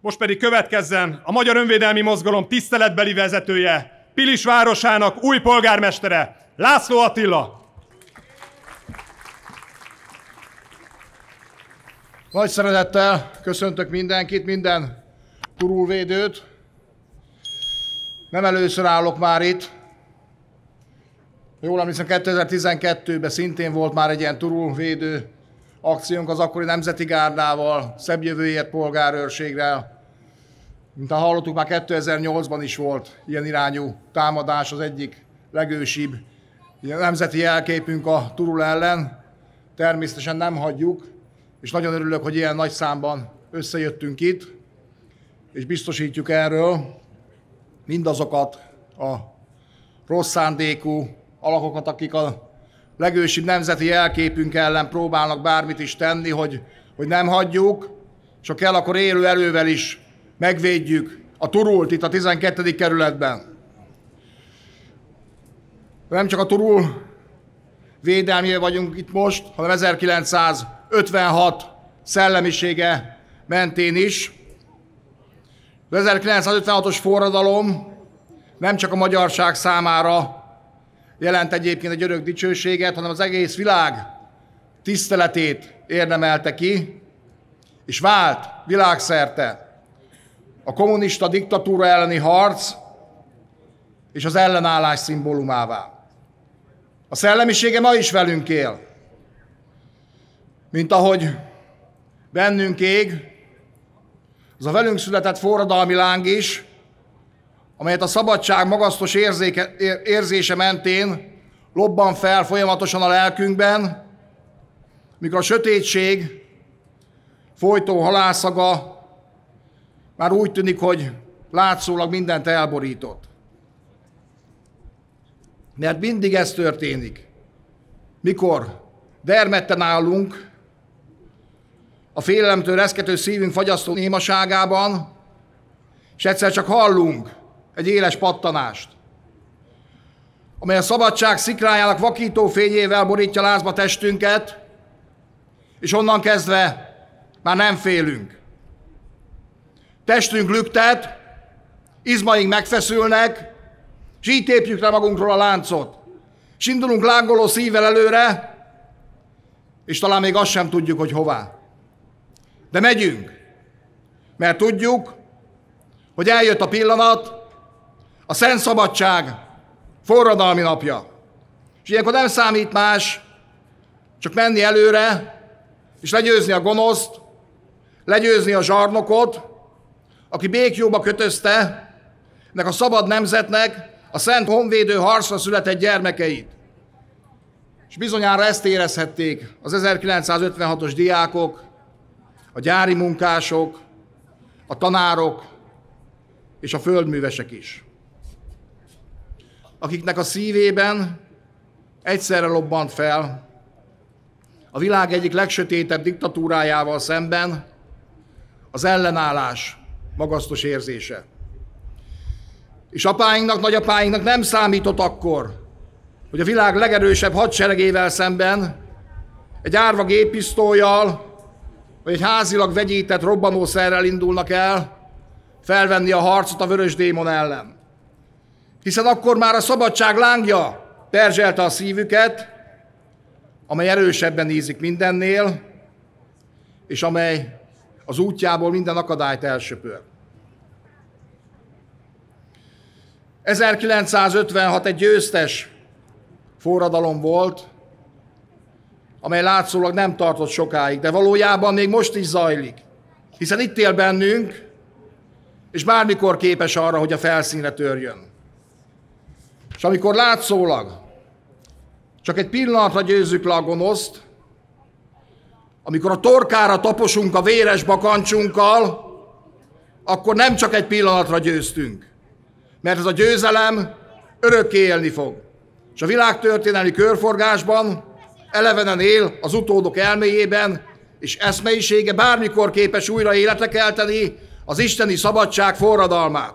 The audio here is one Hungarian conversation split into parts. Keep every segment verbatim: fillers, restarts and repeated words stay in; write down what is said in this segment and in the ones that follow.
Most pedig következzen a Magyar Önvédelmi Mozgalom tiszteletbeli vezetője, Pilis városának új polgármestere, László Attila. Nagy szeretettel köszöntök mindenkit, minden turulvédőt. Nem először állok már itt. Jól emlékszem, kétezer-tizenkettőben szintén volt már egy ilyen turulvédő akciónk az akkori Nemzeti Gárdával, Szebb Jövőért polgárőrséggel. Mint hallottuk, már kétezer-nyolcban is volt ilyen irányú támadás, az egyik legősibb nemzeti jelképünk a Turul ellen. Természetesen nem hagyjuk, és nagyon örülök, hogy ilyen nagy számban összejöttünk itt, és biztosítjuk erről mindazokat a rossz szándékú alakokat, akik a legősibb nemzeti jelképünk ellen próbálnak bármit is tenni, hogy, hogy nem hagyjuk, és ha kell, akkor élő erővel is megvédjük a Turult itt a tizenkettedik kerületben. Nem csak a Turul védelmére vagyunk itt most, hanem ezerkilencszázötvenhat szellemisége mentén is. Az ezerkilencszázötvenhatos forradalom nem csak a magyarság számára jelent egyébként egy örök dicsőséget, hanem az egész világ tiszteletét érdemelte ki, és vált világszerte a kommunista diktatúra elleni harc és az ellenállás szimbólumává. A szellemisége ma is velünk él, mint ahogy bennünk ég, az a velünk született forradalmi láng is, amelyet a szabadság magasztos érzéke, érzése mentén lobban fel folyamatosan a lelkünkben, mikor a sötétség folytó halálszaga már úgy tűnik, hogy látszólag mindent elborított. Mert mindig ez történik. Mikor dermedten állunk, a félelemtől reszkető szívünk fagyasztó némaságában, és egyszer csak hallunk egy éles pattanást, amely a szabadság szikrájának vakító fényével borítja lázba testünket, és onnan kezdve már nem félünk. Testünk lüktet, izmaink megfeszülnek, és így tépjük le magunkról a láncot. És indulunk lángoló szívvel előre, és talán még azt sem tudjuk, hogy hová. De megyünk, mert tudjuk, hogy eljött a pillanat, a Szent Szabadság forradalmi napja. És ilyenkor nem számít más, csak menni előre, és legyőzni a gonoszt, legyőzni a zsarnokot, aki békjóba kötözte ennek a szabad nemzetnek a szent honvédő harcra született gyermekeit. És bizonyára ezt érezhették az ezerkilencszázötvenhatos diákok, a gyári munkások, a tanárok és a földművesek is, akiknek a szívében egyszerre lobbant fel a világ egyik legsötétebb diktatúrájával szemben az ellenállás magasztos érzése. És apáinknak, nagyapáinknak nem számított akkor, hogy a világ legerősebb hadseregével szemben egy árva géppisztollyal vagy egy házilag vegyített robbanószerrel indulnak el felvenni a harcot a vörös démon ellen. Hiszen akkor már a szabadság lángja perzselte a szívüket, amely erősebben ízik mindennél, és amely az útjából minden akadályt elsöpör. ezerkilencszázötvenhat egy győztes forradalom volt, amely látszólag nem tartott sokáig, de valójában még most is zajlik, hiszen itt él bennünk, és bármikor képes arra, hogy a felszínre törjön. És amikor látszólag csak egy pillanatra győzzük le a gonoszt, amikor a torkára taposunk a véres bakancsunkkal, akkor nem csak egy pillanatra győztünk, mert ez a győzelem örökké élni fog. És a világtörténelmi körforgásban elevenen él az utódok elméjében, és eszmeisége bármikor képes újra életre kelteni az isteni szabadság forradalmát.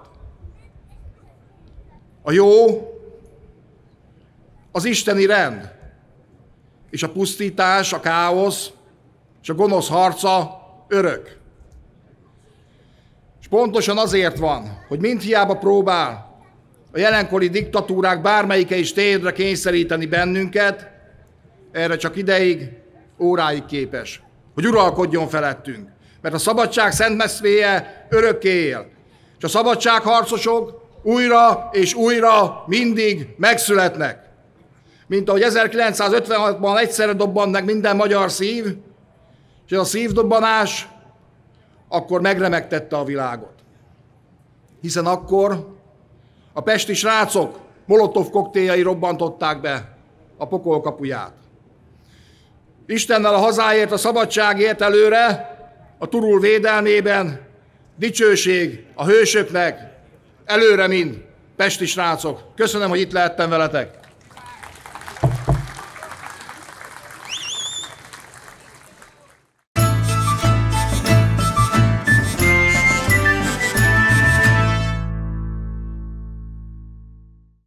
A jó, az isteni rend, és a pusztítás, a káosz, és a gonosz harca örök. És pontosan azért van, hogy mindhiába próbál a jelenkori diktatúrák bármelyike is térdre kényszeríteni bennünket, erre csak ideig, óráig képes, hogy uralkodjon felettünk. Mert a szabadság szent meszvéje örökké él. És a szabadságharcosok újra és újra mindig megszületnek. Mint ahogy ezerkilencszázötvenhatban egyszerre dobbant meg minden magyar szív, és ez a szívdobbanás akkor megremegtette a világot. Hiszen akkor a pesti srácok Molotov koktéljai robbantották be a pokol kapuját. Istennel a hazáért, a szabadságért előre, a Turul védelmében, dicsőség a hősöknek, előre mind, pesti srácok. Köszönöm, hogy itt lehettem veletek.